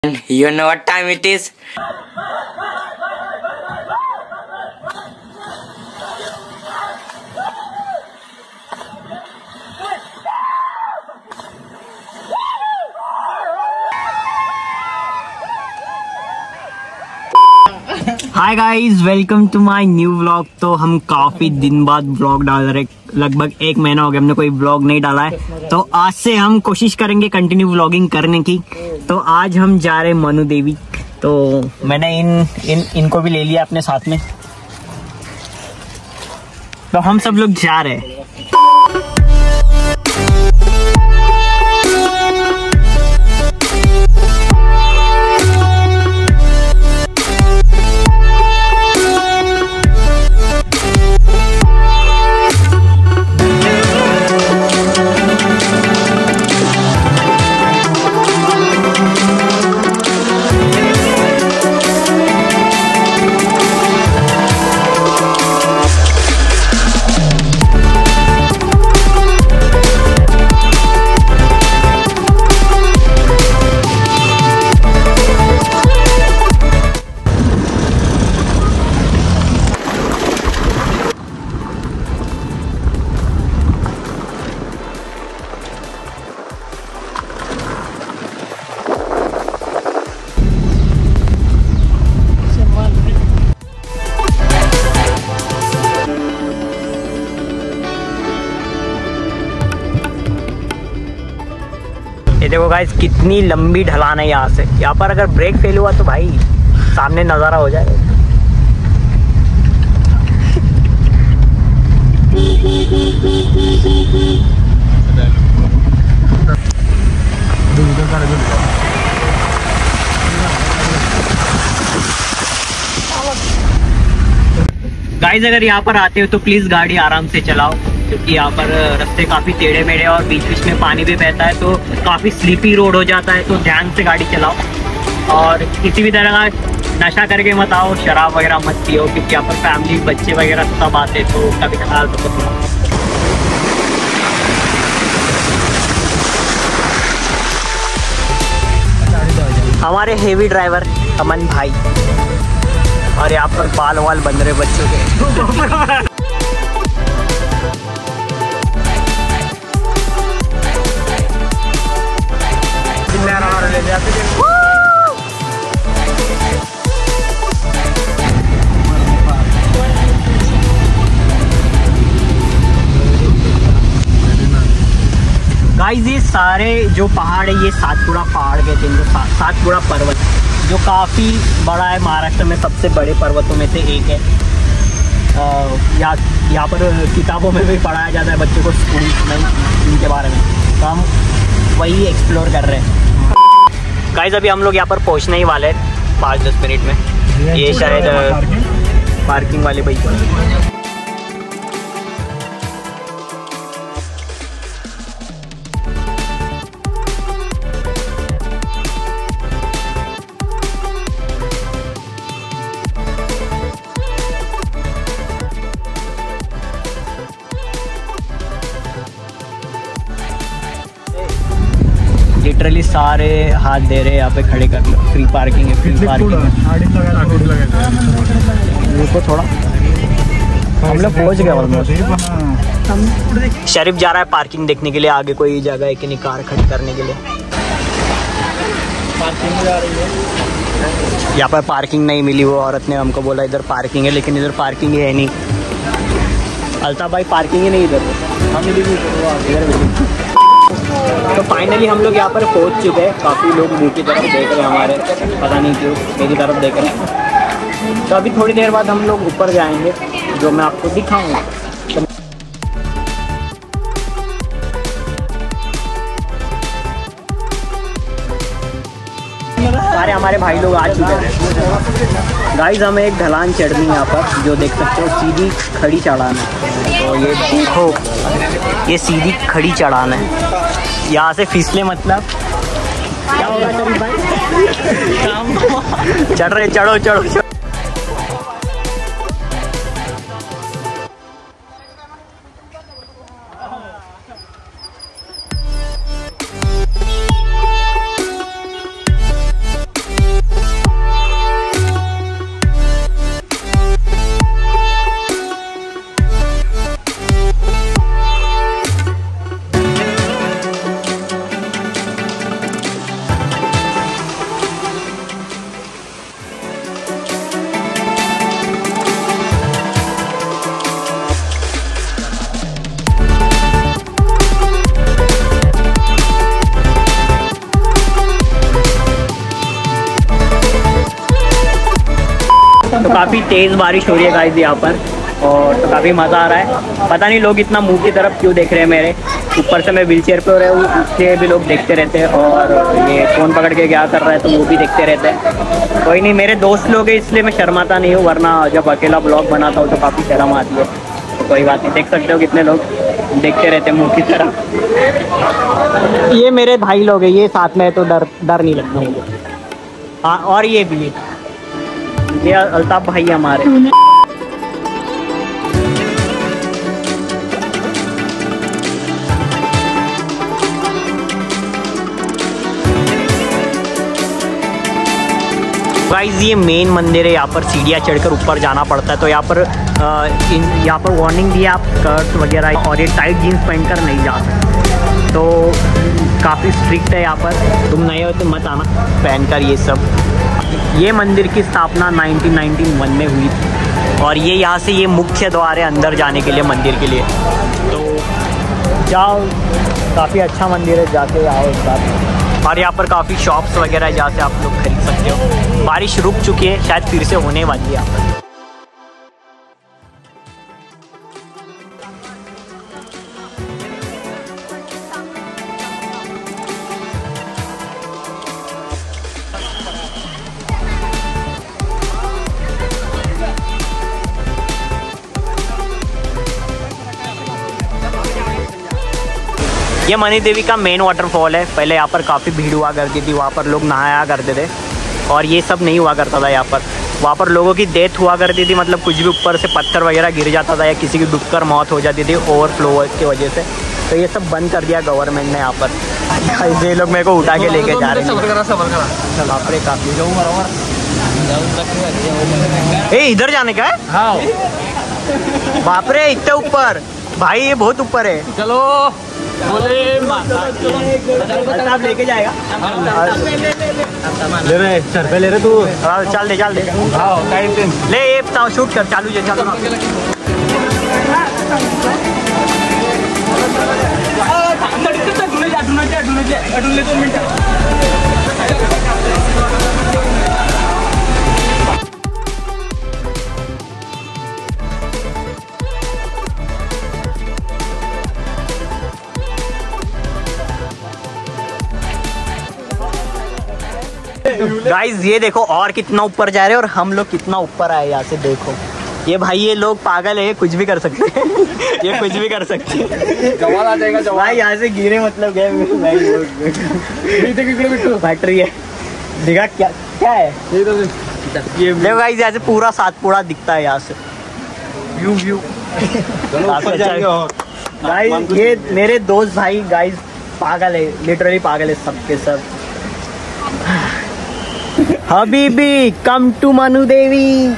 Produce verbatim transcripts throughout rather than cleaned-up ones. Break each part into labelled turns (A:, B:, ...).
A: You know what time it is?
B: Hi guys, welcome to my new vlog. तो हम काफी दिन बाद व्लॉग डाल रहे, लगभग एक महीना हो गया हमने कोई व्लॉग नहीं डाला है। तो आज से हम कोशिश करेंगे कंटिन्यू व्लॉगिंग करने की। तो आज हम जा रहे मनु देवी। तो मैंने इन इन इनको भी ले लिया अपने साथ में। तो हम सब लोग जा रहे हैं। ये देखो गाइस, कितनी लंबी ढलान है यहाँ से। यहाँ पर अगर ब्रेक फेल हुआ तो भाई सामने नज़ारा हो जाएगा। गाइस, अगर यहाँ पर आते हो तो प्लीज़ गाड़ी आराम से चलाओ, क्योंकि यहाँ पर रास्ते काफ़ी टेढ़े मेढ़े और बीच बीच में पानी भी बहता है, तो काफ़ी स्लीपी रोड हो जाता है। तो ध्यान से गाड़ी चलाओ और किसी भी तरह का नशा करके मत आओ, शराब वगैरह मत पियो, क्योंकि यहाँ पर फैमिली बच्चे वगैरह सब आते, तो कभी ख्याल तो हमारे हेवी ड्राइवर अमन भाई, और यहाँ पर बाल वाल बन रहे बच्चों के। गाइस, ये सारे जो पहाड़ है, ये सातपुड़ा पहाड़ कहते हैं, जो सा, सातपुड़ा पर्वत, जो काफ़ी बड़ा है, महाराष्ट्र में सबसे बड़े पर्वतों में से एक है। यहाँ यहाँ पर किताबों में भी पढ़ाया जाता है बच्चों को स्कूल में इनके बारे में। तो हम वही एक्सप्लोर कर रहे हैं। गाइस, अभी हम लोग यहाँ पर पहुँचने ही वाले हैं पाँच दस मिनट में। ये शायद पार्किंग वाले भाई। लिटरली सारे हाथ दे रहे हैं, यहाँ पे खड़े कर लो, फ्री पार्किंग है, फ्री पार्किंग है। रुको थोड़ा, हम लोग पहुँच गए ऑलमोस्ट। शरीफ जा रहा है पार्किंग देखने के लिए, आगे कोई जगह है कि नहीं कार खड़ी करने के लिए। पार्किंग जा रही है, यहाँ पर पार्किंग नहीं मिली। वो औरत ने हमको बोला इधर पार्किंग है, लेकिन इधर पार्किंग है नहीं। अल्ताफ भाई, पार्किंग ही नहीं इधर, हम इधर। तो फाइनली हम लोग यहाँ पर पहुँच चुके हैं। काफ़ी लोग मुँह की तरफ देख रहे हैं हमारे, पता नहीं क्यों मेरी तरफ देख रहे हैं। तो अभी थोड़ी देर बाद हम लोग ऊपर जाएंगे, जो मैं आपको दिखाऊंगा। सारे हमारे भाई लोग आ चुके हैं। गाइस, हमें एक ढलान चढ़नी है यहाँ पर, जो देख सकते हो सीधी खड़ी चढ़ान है। तो ये देखो, ये सीधी खड़ी चढ़ान है। यहाँ से फिसले मतलब क्या होगा शरीफ भाई? चढ़ रहे, चढ़ो चढ़ो चढ़ो। तो काफ़ी तेज़ बारिश हो रही है गाइस यहाँ पर, और तो काफ़ी मज़ा आ रहा है। पता नहीं लोग इतना मुंह की तरफ क्यों देख रहे हैं मेरे, ऊपर से मैं व्हील चेयर पर हो रहा हूँ, उससे भी लोग देखते रहते हैं, और ये फ़ोन पकड़ के क्या कर रहा है तो वो भी देखते रहते हैं। कोई नहीं, मेरे दोस्त लोग हैं इसलिए मैं शर्माता नहीं हूँ, वरना जब अकेला ब्लॉग बनाता हूँ तो काफ़ी शर्म आती है। तो कोई बात नहीं, देख सकते हो कितने लोग देखते रहते हैं मुँह की तरफ। ये मेरे भाई लोग हैं, ये साथ में है तो डर डर नहीं लगता मुझे। हाँ, और ये भी, ये अल्ताफ भाई हमारे। गाइस ये मेन मंदिर है, यहाँ पर सीढ़ियाँ चढ़कर ऊपर जाना पड़ता है। तो यहाँ पर आ, इन यहाँ पर वार्निंग दी है, आप स्कर्ट वगैरह और ये टाइट जीन्स पहनकर नहीं जा सकते। तो काफ़ी स्ट्रिक्ट है यहाँ पर, तुम नए हो तो मत आना पहनकर ये सब। ये मंदिर की स्थापना नाइनटीन नाइंटी वन में हुई थी, और ये यहाँ से ये मुख्य द्वार है अंदर जाने के लिए मंदिर के लिए। तो जाओ, काफ़ी अच्छा मंदिर है, जाके आओ एक बार। और यहाँ पर काफ़ी शॉप्स वगैरह है जहाँ से आप लोग खरीद सकते हो। बारिश रुक चुकी है, शायद फिर से होने वाली है यहाँ पर। ये मनी देवी का मेन वाटरफॉल है। पहले यहाँ पर काफ़ी भीड़ हुआ करती थी, वहाँ पर लोग नहाया करते थे, और ये सब नहीं हुआ करता था यहाँ पर। वहाँ पर लोगों की डेथ हुआ करती थी, मतलब कुछ भी ऊपर से पत्थर वगैरह गिर जाता था या किसी की डूबकर मौत हो जाती थी ओवरफ्लो की वजह से। तो ये सब बंद कर दिया गवर्नमेंट ने यहाँ पर। ये लोग मेरे को उठा के लेके जा रहे हैं। बाप रे, काफ़ी ए इधर जाने का है। हाँ बाप रे, इतने ऊपर भाई, ये बहुत ऊपर है। चलो बोले आप लेके जाएगा, ले रहे सर पे ले रहे तू। चल दे चल दे, ले ये शूट कर, चालू है चालू। गाइज ये देखो और कितना ऊपर जा रहे हैं, और हम लोग कितना ऊपर आए यहाँ से देखो। ये भाई ये लोग पागल है, कुछ भी कर सकते हैं। ये कुछ भी कर सकते हैं। जवाल आ जाएगा जवाल। भाई यहाँ से गिरे मतलब गए। बैटरी है, दिखा क्या क्या है ये। देखो गाइज यहाँ से पूरा सातपुड़ा दिखता है यहाँ से, व्यू व्यू। गाइज ये मेरे दोस्त भाई गाइज पागल है, लिटरली पागल है सबके सब। हबीबी come to Manu Devi.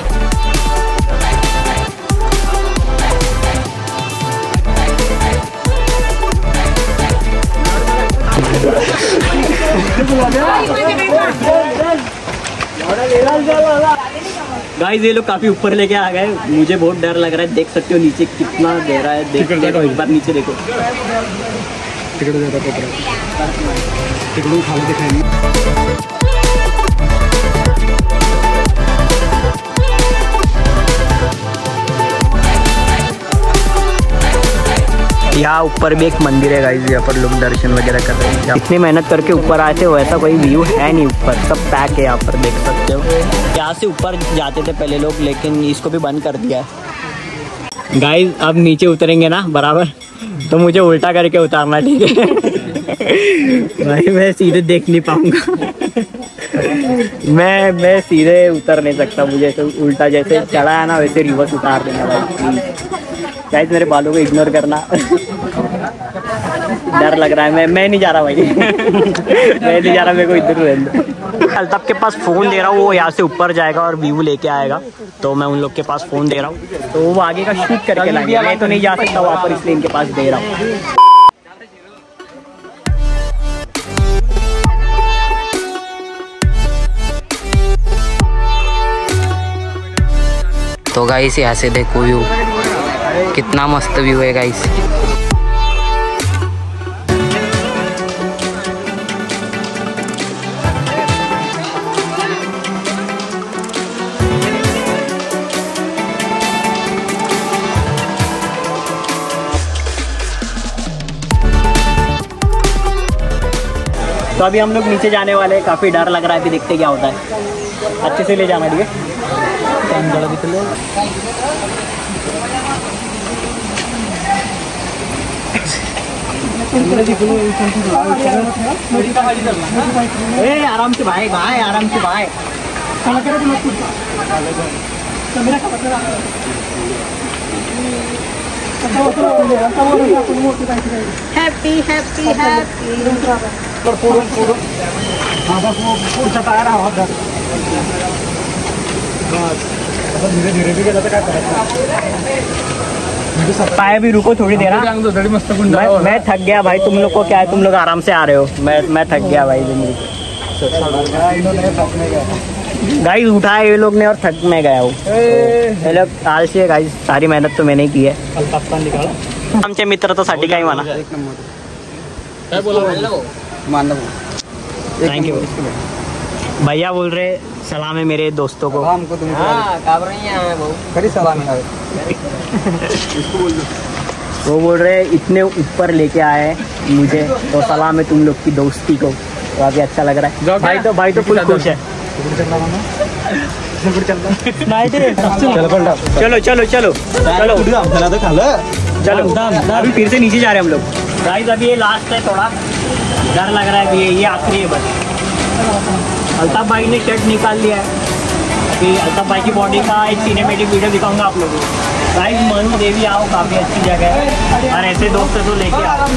B: Guys ये लोग काफी ऊपर लेके आ गए, मुझे बहुत डर लग रहा है। देख सकते हो नीचे कितना गहरा है, देख देखो एक बार नीचे देखो। यहाँ ऊपर भी एक मंदिर है गाइस, यहाँ पर लोग दर्शन वगैरह कर रहे हैं। इतनी मेहनत करके ऊपर आए थे, वैसा कोई व्यू है नहीं ऊपर, सब पैक है यहाँ पर, देख सकते हो। यहाँ से ऊपर जाते थे पहले लोग, लेकिन इसको भी बंद कर दिया है। गाइस अब नीचे उतरेंगे ना बराबर, तो मुझे उल्टा करके उतारना, ठीक है। भाई मैं सीधे देख नहीं पाऊंगा। मैं मैं सीधे उतर नहीं सकता, मुझे तो उल्टा जैसे चढ़ा है ना वैसे रिवर्स उतार देना भाई। गाइस मेरे बालों को इग्नोर करना। डर लग रहा है, मैं मैं नहीं जा रहा भाई। मैं नहीं जा रहा, मेरे को इधर रहने दो। अल्ताफ के पास फ़ोन दे रहा हूँ, वो यहाँ से ऊपर जाएगा और व्यू लेके आएगा, तो मैं उन लोग के पास फ़ोन दे रहा हूँ, तो वो आगे का शूट करके लाएंगे। मैं तो नहीं जा सकता वहाँ पर, इसलिए इनके पास दे रहा हूँ।
A: तो गाइस यहाँ से देखो व्यू, कितना मस्त व्यू है गाइस।
B: अभी हम लोग नीचे जाने वाले हैं, काफ़ी डर लग रहा है, अभी देखते क्या होता है। अच्छे से ले जाना, ठीक है? ए, आराम से भाई, भाई आराम से भाई। Happy happy happy. धीरे धीरे भी गेला तर काय करायचं? पाय भी रुको थोड़ी देर। मैं मैं थक गया भाई। तुम लोग को क्या है, तुम लोग आराम से आ रहे हो, मैं मैं थक गया भाई जिंदगी। गाइस उठाए ये लोग ने और थक में गया हूँ। ये लोग आलसी है गाइस, सारी मेहनत तो मैंने ही की है। आमचे मित्र तो साठी काही म्हणा। थैंक यू भैया। बोल रहे सलाम है मेरे दोस्तों को। हमको तुम सलाम है। वो बोल रहे इतने ऊपर लेके आए मुझे, तो सलाम है तुम लोग की दोस्ती को। तो अभी अच्छा लग रहा है भाई। तो भाई तो फुल खुश है। चलो चलो चलो चलो चलो अभी फिर से नीचे जा रहे हैं हम लोग। गाइस अभी ये लास्ट है, थोड़ा डर लग रहा है। अभी ये आखिरी है बस। अल्ताफ भाई ने शर्ट निकाल लिया है। अभी अल्ताफ भाई की बॉडी का एक सिनेमेटिक वीडियो दिखाऊंगा आप लोगों को। गाइस मनु देवी आओ, काफ़ी अच्छी जगह है और ऐसे दोस्त तो लेके आओ।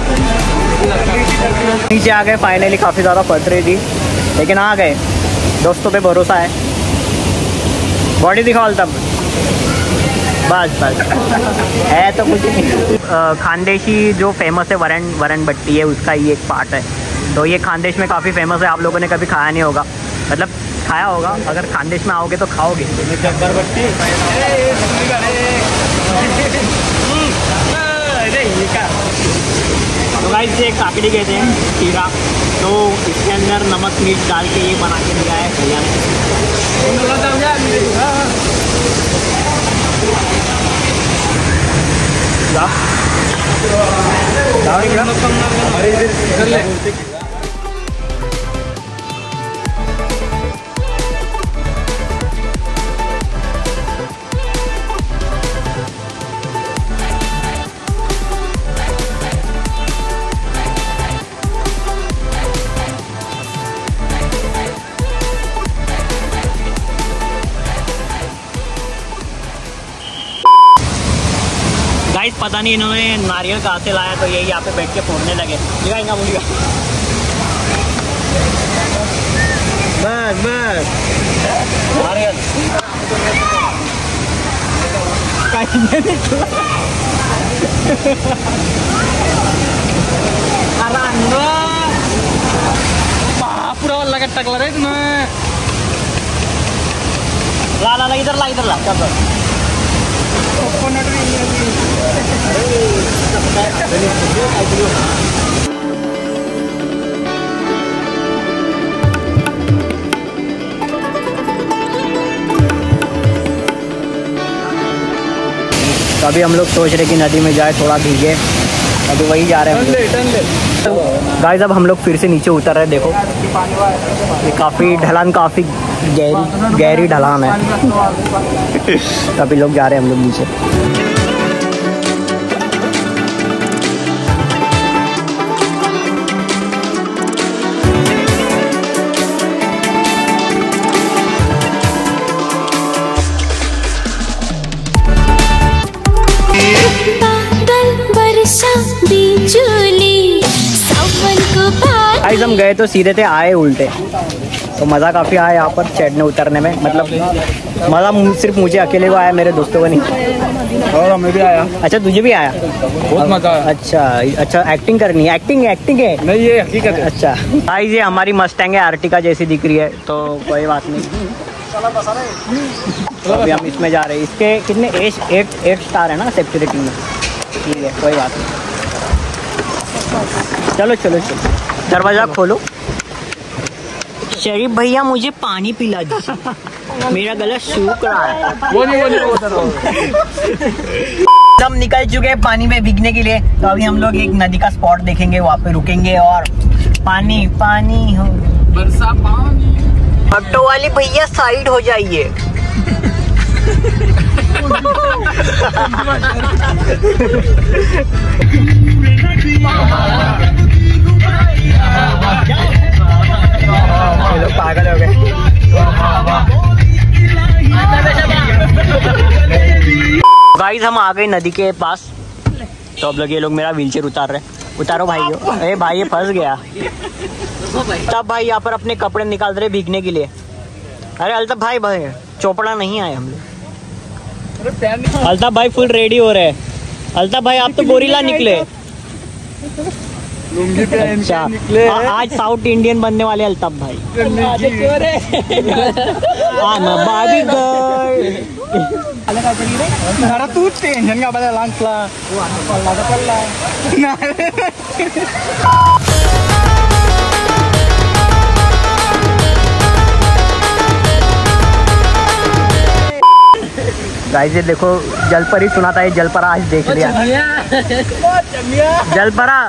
B: नीचे आ गए फाइनली। काफ़ी ज़्यादा फट रही थी लेकिन आ गए। दोस्तों पे भरोसा है। बॉडी दिखाओ अल्ताफ। बस बस है तो कुछ नहीं। खानदेशी जो फेमस है वरण वरण भट्टी है, उसका ये एक पार्ट है। तो ये खानदेश में काफ़ी फेमस है। आप लोगों ने कभी खाया नहीं होगा, मतलब खाया होगा। अगर खानदेश में आओगे तो खाओगे। जब्बर भट्टी तो गाइस ये काकड़ी कहते हैं, खीरा। तो इसके अंदर नमक मिर्च डाल के ये बना के दिया है भैया ने। गाइस पता नहीं इन्होंने नारियल कहाँ से लाया, तो ये यहाँ पे बैठ के फोड़ने लगे। दिखाएंगा मुझे। बस बस नारियल पूरा लगत टकला रे तुम्हें। ला ला ला इधर ला इधर ला चल। तो अभी हम लोग सोच रहे कि नदी में जाए, थोड़ा भीगे। अभी वही जा रहे हैं गाइस। अब हम लोग फिर से नीचे उतर रहे हैं। देखो ये काफ़ी ढलान, काफ़ी गहरी गहरी ढलान है। तो अभी लोग जा रहे हैं हम लोग नीचे। गाइस हम गए तो सीधे थे, आए उल्टे। तो मज़ा काफ़ी आया यहाँ पर चढ़ने उतरने में। मतलब मज़ा सिर्फ मुझे अकेले को आया, मेरे दोस्तों को नहीं। और हमें भी आया। अच्छा तुझे भी आया? बहुत मज़ा आया। अच्छा अच्छा एक्टिंग करनी है। एक्टिंग एक्टिंग है नहीं, ये हकीकत है। अच्छा गाइस ये हमारी मस्टैंग है, आर्टिका जैसी दिख रही है, तो कोई बात नहीं। तो अभी हम इसमें जा रहे हैं। इसके कितने एट एट एट स्टार है ना सेफ्टी रेटिंग में। ठीक है कोई बात नहीं। चलो चलो चलो दरवाज़ा खोलो। शरीफ भैया मुझे पानी पिला दीजिए, मेरा गला सूख रहा है। वो नहीं, वो नहीं, वो हम निकल चुके हैं पानी में भीगने के लिए। तो अभी हम लोग एक नदी का स्पॉट देखेंगे, वहाँ पे रुकेंगे और पानी पानी हो
C: बरसा पानी।
B: ऑटो वाली भैया साइड हो जाइए। लोग पागल हो गए। गाइस हम आ गए नदी के पास, तो अब लोग ये लोग मेरा व्हीलचेयर उतार रहे। उतारो भाई। अरे भाई ये फंस गया। तब भाई यहाँ पर अपने कपड़े निकाल रहे भीगने के लिए। अरे अल्ताफ भाई भाई चोपड़ा नहीं आए हम लोग। अल्ताफ भाई फुल रेडी हो रहे हैं। अल्ताफ भाई आप तो गोरिल्ला निकले। अच्छा निकले आज साउथ इंडियन बनने वाले अल्ताफ भाई। बाबी गर्ल तू टेंशन का बदला गाइस ये देखो जलपरी सुना था, ये जलपरा आज देख लिया। जलपरा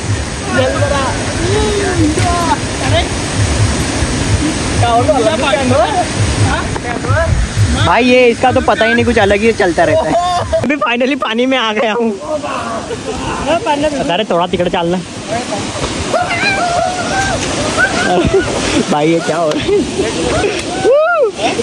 B: भाई ये इसका तो पता ही नहीं, कुछ अलग ही चलता रहता है। अभी फाइनली पानी में आ गया हूँ। अरे थोड़ा तिकड़ चलना भाई, ये क्या हो रहा है?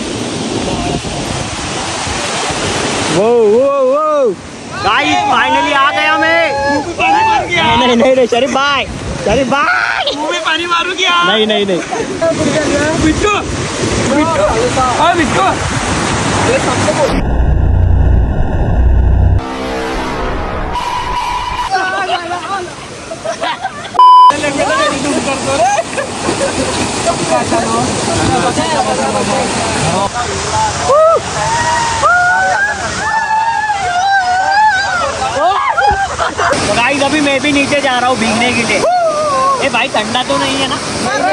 B: वो वो वो गाइस फाइनली आ गया मैं। नहीं नहीं नहीं शरीफ भाई, शरीफ भाई मुंह में पानी मारू क्या? नहीं नहीं नहीं बिट्टू बिट्टू ओए बिट्टू तो गाइस अभी मैं भी नीचे जा रहा हूँ भीगने के लिए। ए भाई ठंडा तो नहीं है ना?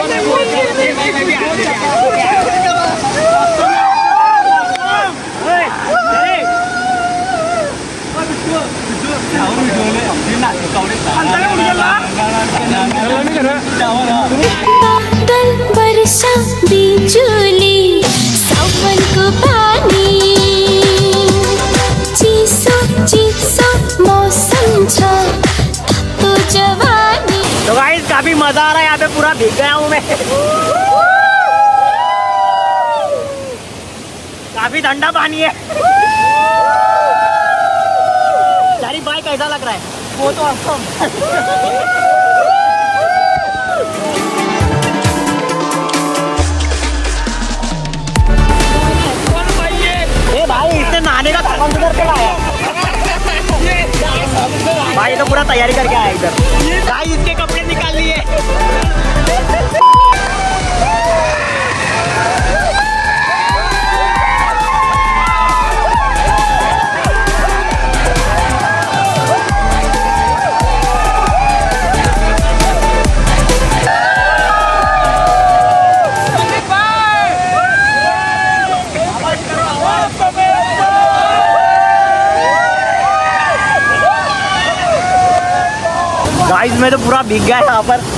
D: बादल बरसा बिजुली सावन को पानी चिसो चिसो मौसम छ तो जवानी।
B: तो गाइस काफी मजा आ रहा है, यहाँ पे पूरा भीग गया हूँ मैं। काफी ठंडा पानी है। शरीफ भाई कैसा लग रहा है? वो तो awesome। ए भाई इसने नहाने का सामान किधर से लाया? भाई तो पूरा तैयारी करके आया इधर। भाई इसके कपड़े निकाल लिए। गाइस मैं तो पूरा भीग गया यहाँ पर।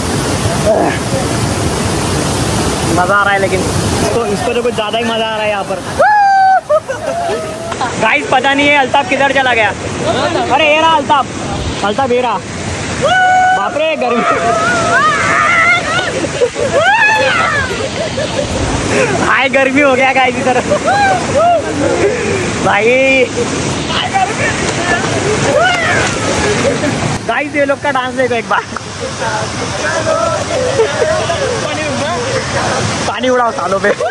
B: मजा आ रहा है, लेकिन इसको इसको तो कुछ ज्यादा ही मजा आ रहा है यहाँ पर। गाइस पता नहीं है अल्ताफ किधर चला गया। अरे ये रहा अल्ताफ, अल्ताफ ये रहा। बाप रे गर्मी हाय गर्मी हो गया गाइस इधर भाई। गाइस ये लोग का डांस देखो एक बार। पानी उड़ाओ सालों पे।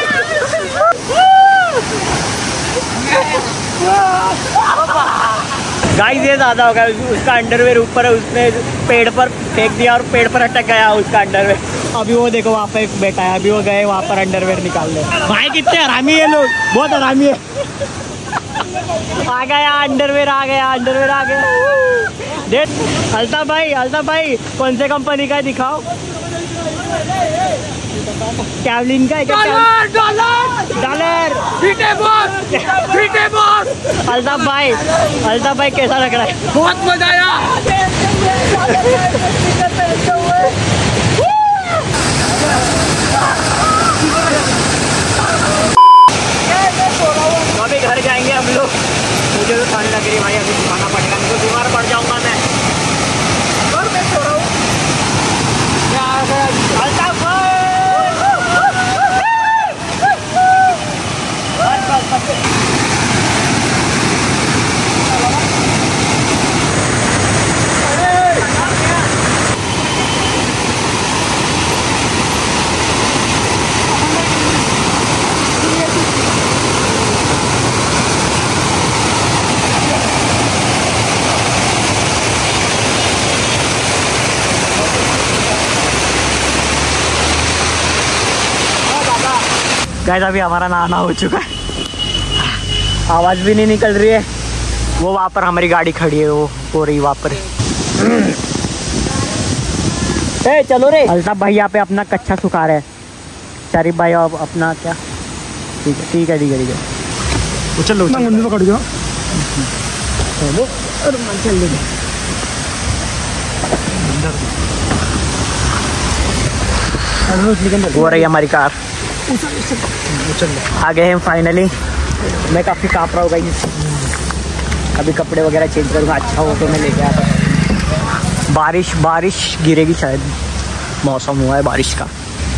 B: गाइस ये ज्यादा होगा, उसका अंडरवेयर ऊपर है, उसने पेड़ पर फेंक दिया और पेड़ पर अटक गया उसका अंडरवेयर। अभी वो देखो वहाँ पे बैठा है, अभी वो गए वहाँ पर अंडरवेयर निकालने। भाई कितने हरामी है लोग, बहुत हरामी है। आ गया अंडरवेयर, आ गया अंडरवेयर, आ गया। देख अल्ताफ भाई, अल्ताफ भाई कौन से कंपनी का है दिखाओ। कैवलिन का है क्या? डॉलर डॉलर डॉलर अल्ताफ भाई, अल्ताफ भाई कैसा लग रहा है?
C: बहुत मजा आया।
B: गाइस अभी हमारा नहाना हो चुका है, आवाज़ भी नहीं निकल रही है। वो वहाँ पर हमारी गाड़ी खड़ी है, वो हो रही वहाँ पर। ए चलो रे। अल्ताफ भाई यहाँ पे अपना कच्चा सुखा रहे हैं, शरीफ भाई अब अपना क्या। ठीक है ठीक है ठीक है ठीक है चलो पकड़ गया। वो रही हमारी कार, आ गए हैं फाइनली। मैं काफ़ी काँप रहा हूँ भाई, अभी कपड़े वगैरह चेंज करूँगा, अच्छा हो तो मैं लेके आता। बारिश बारिश गिरेगी शायद, मौसम हुआ है बारिश का।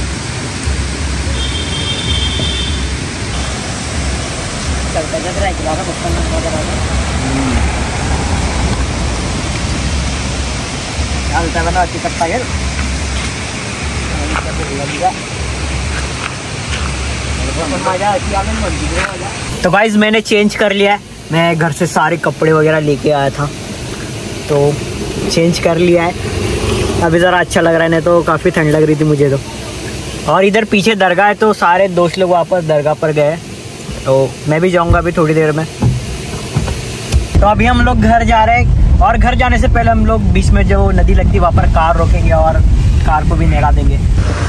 B: तो गाइज मैंने चेंज कर लिया है, मैं घर से सारे कपड़े वगैरह लेके आया था तो चेंज कर लिया है। अभी ज़रा अच्छा लग रहा है, नहीं तो काफ़ी ठंड लग रही थी मुझे तो। और इधर पीछे दरगाह है तो सारे दोस्त लोग वापस दरगाह पर गए, तो मैं भी जाऊंगा अभी थोड़ी देर में। तो अभी हम लोग घर जा रहे हैं, और घर जाने से पहले हम लोग बीच में जो नदी लगती है वहाँ पर कार रोकेंगे और कार को भी नहला देंगे।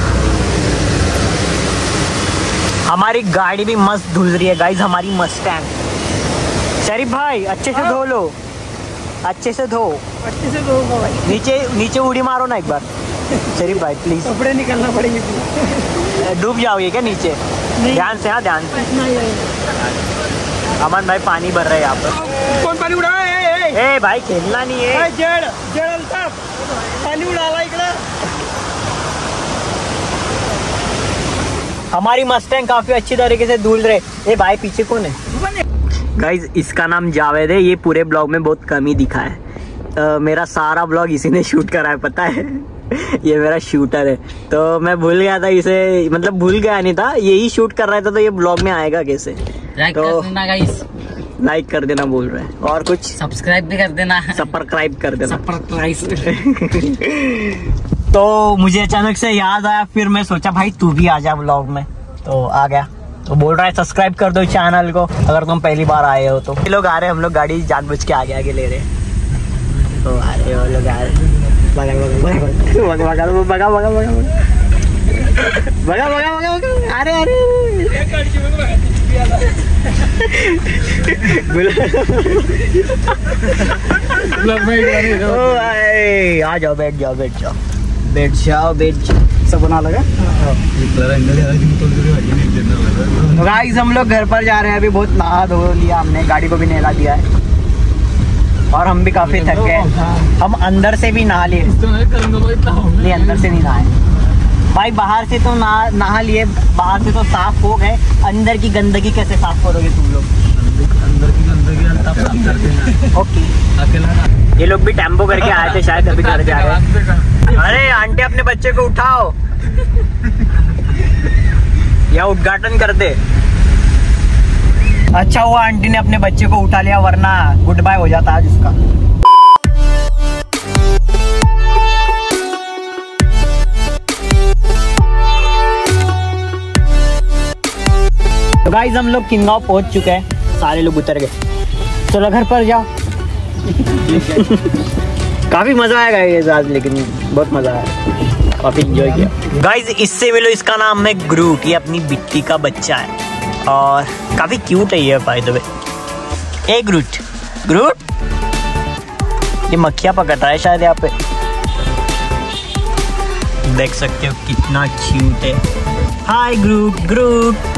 B: हमारी गाड़ी भी मस्त धुल रही है गाइज, हमारी मस्टैंग। शरीफ भाई अच्छे से धो लो, अच्छे से धो, अच्छे से धो भाई। नीचे नीचे उड़ी मारो ना एक बार शरीफ भाई प्लीज, कपड़े निकलना पड़ेंगे, डूब जाओगे क्या नीचे? ध्यान से, हाँ ध्यान से। अमन भाई पानी भर रहा है यहाँ पर। कौन पानी उड़ा है? ए भाई खेलना नहीं है। जड़ जड़ पानी उड़ा इकड़ा। हमारी मस्टैंग काफी अच्छी तरीके से धुल रहे। ए भाई पीछे कौन है? गाइज इसका नाम जावेद है, ये पूरे ब्लॉग में बहुत कम ही दिखा है। uh, मेरा सारा ब्लॉग इसी ने शूट करा है, पता है। ये मेरा शूटर है, तो मैं भूल गया था इसे, मतलब भूल गया नहीं था, यही शूट कर रहा था तो ये ब्लॉग में आएगा कैसे। लाइक तो कर देना गाइस, लाइक कर देना बोल रहा है, और कुछ सब्सक्राइब भी कर देना, सब्सक्राइब कर देना, तो मुझे अचानक से याद आया, फिर मैं सोचा भाई तू भी आ जा ब्लॉग में, तो आ गया। तो बोल रहा है सब्सक्राइब कर दो चैनल को अगर तुम पहली बार आए हो तो। ये लोग आ रहे हैं, हम लोग गाड़ी जानबूझ के आगे आगे ले रहे हैं, तो आ रहे हो लोग, आ रहे बगा बगा बगा बगा बगा बगा बगा बगा, अरे अरे आ जाओ, बैठ जाओ बैठ जाओ बैठ जाओ बैठ जाओ, सब बना लगा। गाइस हम लोग घर पर जा रहे हैं, अभी बहुत नहा धो लिया हमने, गाड़ी को भी नहला दिया है और हम भी काफी थक गए। हम अंदर से भी नहा लिए, नहीं अंदर से नहीं नहाए भाई, बाहर से तो नहा नहा लिए, बाहर से तो साफ हो गए, अंदर की गंदगी कैसे साफ करोगे तुम लोग? अंदर की गंदगी साफ करते हैं। ओके, ये लोग भी टेम्पो करके आए थे शायद, अभी घर जा रहे हैं। अरे आंटी अपने बच्चे को उठाओ या उद्घाटन कर दे। अच्छा हुआ आंटी ने अपने बच्चे को उठा लिया, वरना गुड बाय हो जाता आज उसका। तो गाइस हम लोग किन्नौर पहुंच चुके हैं, सारे लोग उतर गए, चलो घर पर जाओ। काफी मजा आएगा ये आज, लेकिन बहुत मजा आया, काफी एंजॉय किया। गाइस इससे मिलो, इसका नाम है ग्रूट, ये अपनी बिट्टी का बच्चा है और काफी क्यूट है ये बाय द वे। ए ग्रूट, ग्रूट ये मक्खियां पकड़ रहा है शायद यहाँ पे, देख सकते हो कितना क्यूट है। हाय ग्रूट, ग्रूट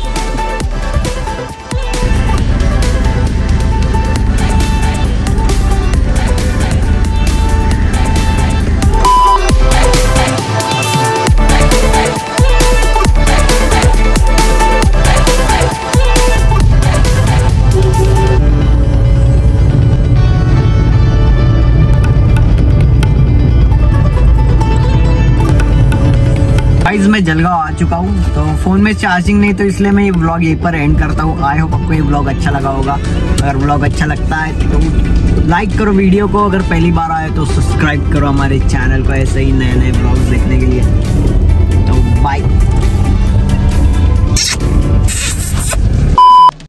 B: मैं जलगांव आ चुका हूँ, तो फोन में चार्जिंग नहीं, तो इसलिए मैं ये ब्लॉग यहीं पर एंड करता हूँ। आई होप आपको ये ब्लॉग अच्छा लगा होगा। अगर ब्लॉग अच्छा लगता है तो लाइक करो वीडियो को, अगर पहली बार आए तो सब्सक्राइब करो हमारे चैनल को ऐसे ही नए नए ब्लॉग्स देखने के लिए। तो बाय।